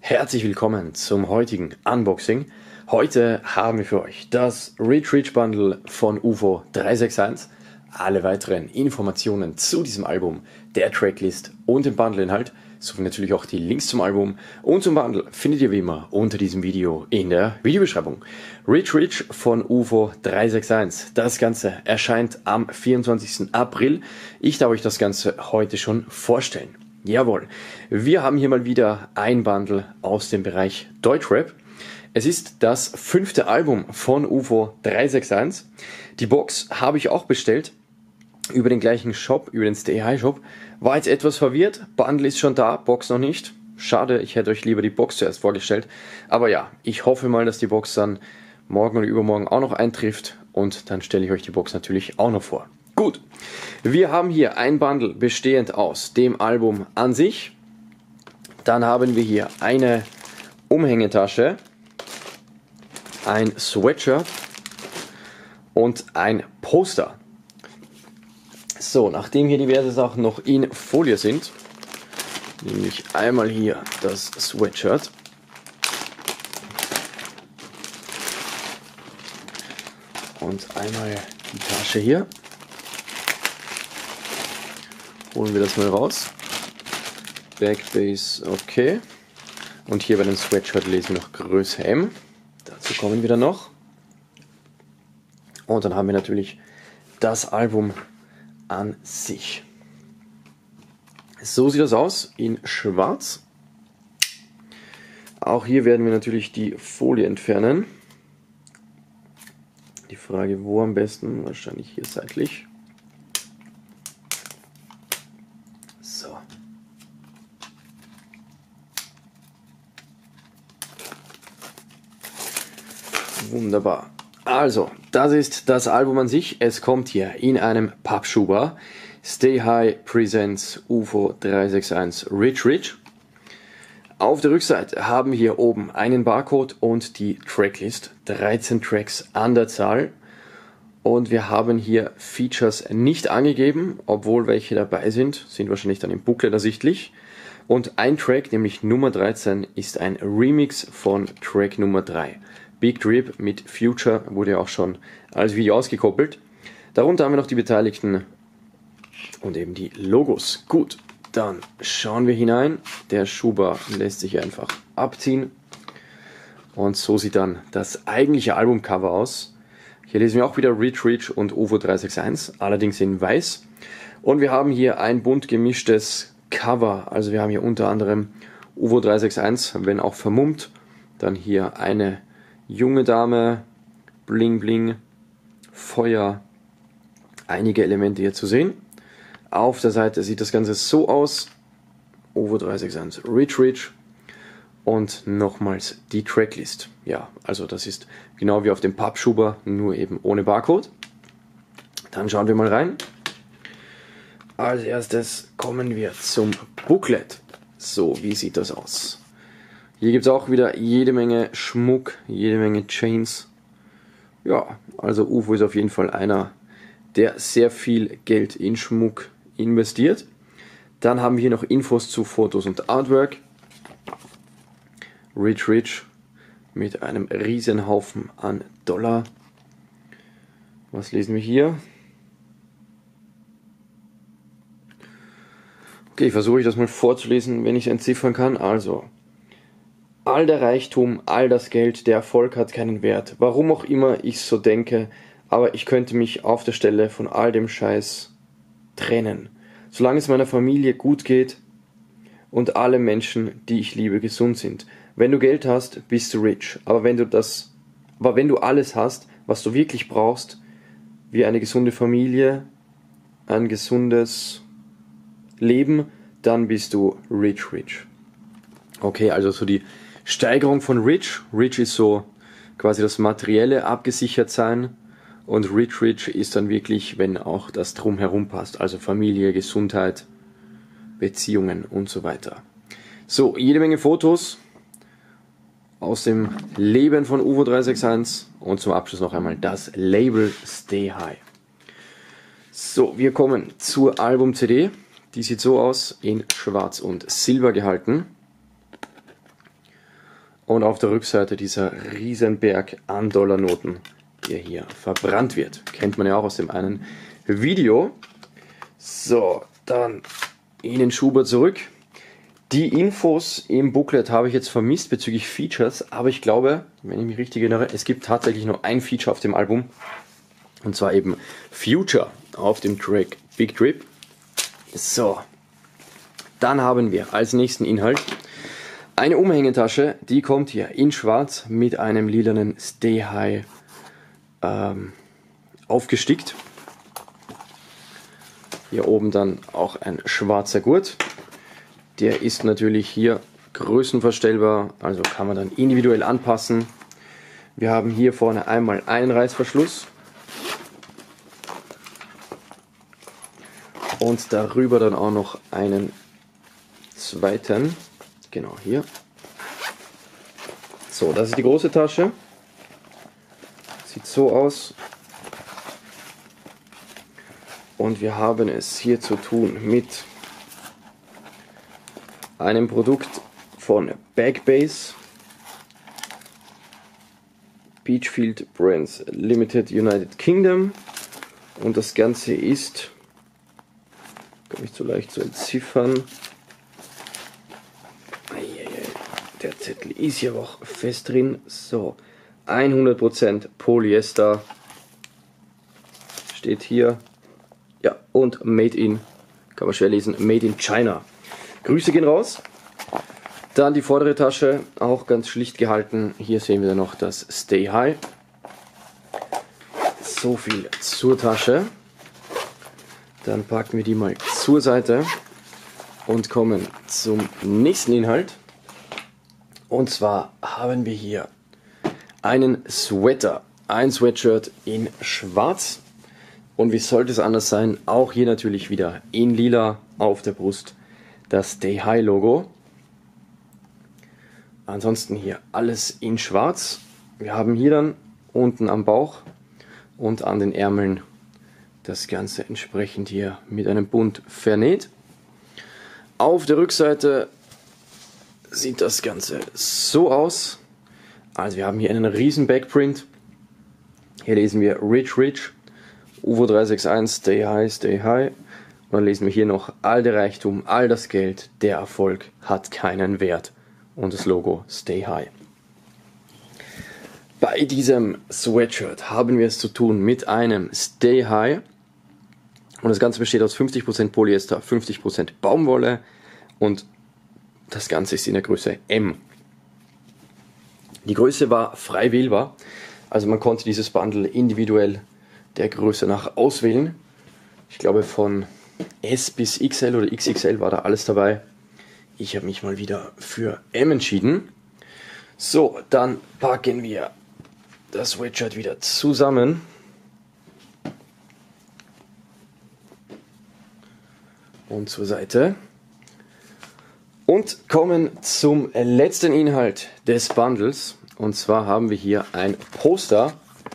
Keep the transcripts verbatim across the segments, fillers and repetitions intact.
Herzlich willkommen zum heutigen Unboxing. Heute haben wir für euch das Rich Rich Bundle von U F O drei sechs eins. Alle weiteren Informationen zu diesem Album, der Tracklist und dem Bundleinhalt, sowie natürlich auch die Links zum Album und zum Bundle findet ihr wie immer unter diesem Video in der Videobeschreibung. Rich Rich von U F O drei sechs eins. Das Ganze erscheint am vierundzwanzigsten April. Ich darf euch das Ganze heute schon vorstellen. Jawohl, wir haben hier mal wieder ein Bundle aus dem Bereich Deutschrap. Es ist das fünfte Album von U F O drei sechs eins. Die Box habe ich auch bestellt über den gleichen Shop, über den Stay High Shop. War jetzt etwas verwirrt, Bundle ist schon da, Box noch nicht. Schade, ich hätte euch lieber die Box zuerst vorgestellt. Aber ja, ich hoffe mal, dass die Box dann morgen oder übermorgen auch noch eintrifft und dann stelle ich euch die Box natürlich auch noch vor. Gut, wir haben hier ein Bundle bestehend aus dem Album an sich. Dann haben wir hier eine Umhängetasche, ein Sweatshirt und ein Poster. So, nachdem hier diverse Sachen noch in Folie sind, nehme ich einmal hier das Sweatshirt. Und einmal die Tasche hier. Holen wir das mal raus. Backbase, okay. Und hier bei dem Sweatshirt lesen wir noch Größe M. Dazu kommen wir dann noch. Und dann haben wir natürlich das Album an sich. So sieht das aus in schwarz. Auch hier werden wir natürlich die Folie entfernen. Die Frage, wo am besten? Wahrscheinlich hier seitlich. So. Wunderbar. Also, das ist das Album an sich. Es kommt hier in einem Pappschuber. Stay High Presents U F O drei sechs eins Rich Rich. Auf der Rückseite haben wir hier oben einen Barcode und die Tracklist. dreizehn Tracks an der Zahl. Und wir haben hier Features nicht angegeben, obwohl welche dabei sind, sind wahrscheinlich dann im Booklet ersichtlich. Und ein Track, nämlich Nummer dreizehn, ist ein Remix von Track Nummer drei. Big Drip mit Future wurde auch schon als Video ausgekoppelt. Darunter haben wir noch die Beteiligten und eben die Logos. Gut, dann schauen wir hinein. Der Schuber lässt sich einfach abziehen. Und so sieht dann das eigentliche Albumcover aus. Hier lesen wir auch wieder Rich Rich und U F O drei sechs eins, allerdings in weiß. Und wir haben hier ein bunt gemischtes Cover. Also wir haben hier unter anderem U F O drei sechs eins, wenn auch vermummt. Dann hier eine junge Dame, Bling Bling, Feuer, einige Elemente hier zu sehen. Auf der Seite sieht das Ganze so aus. U F O drei sechs eins Rich Rich. Und nochmals die Tracklist. Ja, also das ist genau wie auf dem Pappschuber, nur eben ohne Barcode. Dann schauen wir mal rein. Als erstes kommen wir zum Booklet. So, wie sieht das aus? Hier gibt es auch wieder jede Menge Schmuck, jede Menge Chains. Ja, also U F O ist auf jeden Fall einer, der sehr viel Geld in Schmuck investiert. Dann haben wir hier noch Infos zu Fotos und Artwork. Rich Rich mit einem riesen Haufen an Dollar. Was lesen wir hier? Okay, versuche ich das mal vorzulesen, wenn ich es entziffern kann. Also, all der Reichtum, all das Geld, der Erfolg hat keinen Wert. Warum auch immer ich so denke, aber ich könnte mich auf der Stelle von all dem Scheiß trennen. Solange es meiner Familie gut geht und alle Menschen, die ich liebe, gesund sind. Wenn du Geld hast, bist du rich. Aber wenn du das, aber wenn du alles hast, was du wirklich brauchst, wie eine gesunde Familie, ein gesundes Leben, dann bist du rich, rich. Okay, also so die Steigerung von rich. Rich ist so quasi das materielle abgesichert sein und rich, rich ist dann wirklich, wenn auch das drumherum passt. Also Familie, Gesundheit, Beziehungen und so weiter. So, jede Menge Fotos aus dem Leben von U F O drei sechs eins und zum Abschluss noch einmal das Label Stay High. So, wir kommen zur Album-C D. Die sieht so aus, in schwarz und silber gehalten. Und auf der Rückseite dieser Riesenberg an Dollarnoten, der hier verbrannt wird. Kennt man ja auch aus dem einen Video. So, dann Ihnen Schuber zurück. Die Infos im Booklet habe ich jetzt vermisst bezüglich Features, aber ich glaube, wenn ich mich richtig erinnere, es gibt tatsächlich nur ein Feature auf dem Album. Und zwar eben Future auf dem Track Big Trip. So, dann haben wir als nächsten Inhalt eine Umhängetasche, die kommt hier in schwarz mit einem lilanen Stay High ähm, aufgestickt. Hier oben dann auch ein schwarzer Gurt. Der ist natürlich hier größenverstellbar, also kann man dann individuell anpassen. Wir haben hier vorne einmal einen Reißverschluss und darüber dann auch noch einen zweiten. Genau hier. So, das ist die große Tasche. Sieht so aus. Und wir haben es hier zu tun mit einem Produkt von Backbase. Beachfield Brands Limited United Kingdom. Und das Ganze ist, gar nicht so leicht zu entziffern. Der Zettel ist ja auch fest drin. So, hundert Prozent Polyester steht hier. Ja, und Made in, kann man schwer lesen, Made in China. Grüße gehen raus. Dann die vordere Tasche, auch ganz schlicht gehalten. Hier sehen wir dann noch das Stay High. So viel zur Tasche. Dann packen wir die mal zur Seite und kommen zum nächsten Inhalt. Und zwar haben wir hier einen Sweater, ein Sweatshirt in schwarz. Und wie sollte es anders sein? Auch hier natürlich wieder in lila auf der Brust das Stay High Logo. Ansonsten hier alles in schwarz. Wir haben hier dann unten am Bauch und an den Ärmeln das Ganze entsprechend hier mit einem Bund vernäht. Auf der Rückseite sieht das Ganze so aus. Also wir haben hier einen riesen Backprint. Hier lesen wir Rich Rich, U F O drei sechs eins, Stay High, Stay High. Und dann lesen wir hier noch: all der Reichtum, all das Geld, der Erfolg hat keinen Wert. Und das Logo Stay High. Bei diesem Sweatshirt haben wir es zu tun mit einem Stay High. Und das Ganze besteht aus fünfzig Prozent Polyester, fünfzig Prozent Baumwolle und das Ganze ist in der Größe M. Die Größe war frei wählbar, also man konnte dieses Bundle individuell der Größe nach auswählen. Ich glaube von S bis X L oder X X L war da alles dabei. Ich habe mich mal wieder für M entschieden. So, dann packen wir das Sweatshirt wieder zusammen. Und zur Seite. Und kommen zum letzten Inhalt des Bundles. Und zwar haben wir hier ein Poster.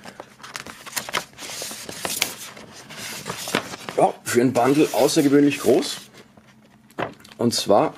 Ja, für ein Bundle außergewöhnlich groß. Und zwar,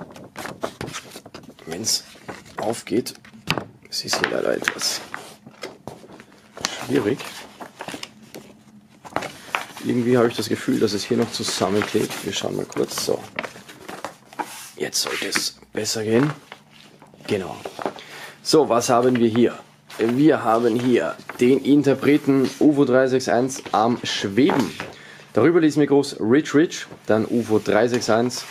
wenn es aufgeht, es ist hier leider etwas schwierig. Irgendwie habe ich das Gefühl, dass es hier noch zusammenklebt. Wir schauen mal kurz. So. Jetzt sollte es besser gehen. Genau. So, was haben wir hier? Wir haben hier den Interpreten U F O drei sechs eins am Schweben. Darüber lesen wir groß Rich Rich, dann U F O drei sechs eins.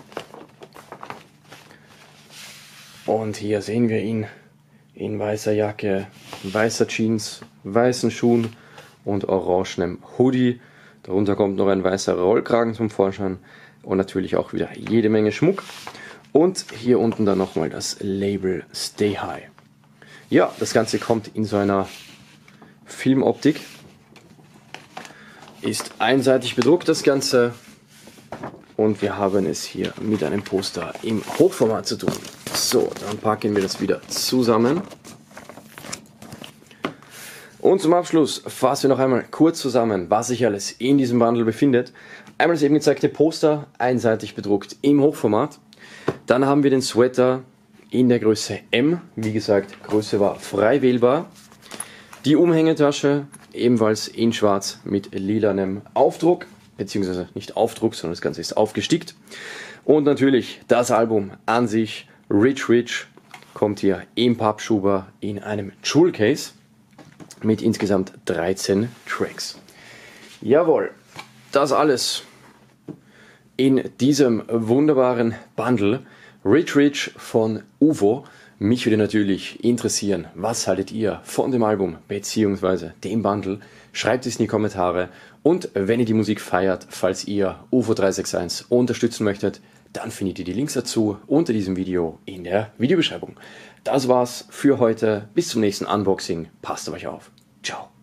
Und hier sehen wir ihn in weißer Jacke, weißer Jeans, weißen Schuhen und orangenem Hoodie. Darunter kommt noch ein weißer Rollkragen zum Vorschein. Und natürlich auch wieder jede Menge Schmuck. Und hier unten dann nochmal das Label Stay High. Ja, das Ganze kommt in so einer Filmoptik. Ist einseitig bedruckt das Ganze. Und wir haben es hier mit einem Poster im Hochformat zu tun. So, dann packen wir das wieder zusammen. Und zum Abschluss fassen wir noch einmal kurz zusammen, was sich alles in diesem Bundle befindet. Einmal das eben gezeigte Poster, einseitig bedruckt im Hochformat. Dann haben wir den Sweater in der Größe M. Wie gesagt, Größe war frei wählbar. Die Umhängetasche ebenfalls in schwarz mit lilanem Aufdruck, beziehungsweise nicht Aufdruck, sondern das Ganze ist aufgestickt. Und natürlich das Album an sich, Rich Rich, kommt hier im Pappschuber in einem Jewel Case mit insgesamt dreizehn Tracks. Jawohl, das alles in diesem wunderbaren Bundle Rich Rich von U F O. Mich würde natürlich interessieren, was haltet ihr von dem Album bzw. dem Bundle? Schreibt es in die Kommentare und wenn ihr die Musik feiert, falls ihr U F O drei sechs eins unterstützen möchtet, dann findet ihr die Links dazu unter diesem Video in der Videobeschreibung. Das war's für heute. Bis zum nächsten Unboxing. Passt auf euch auf. Ciao.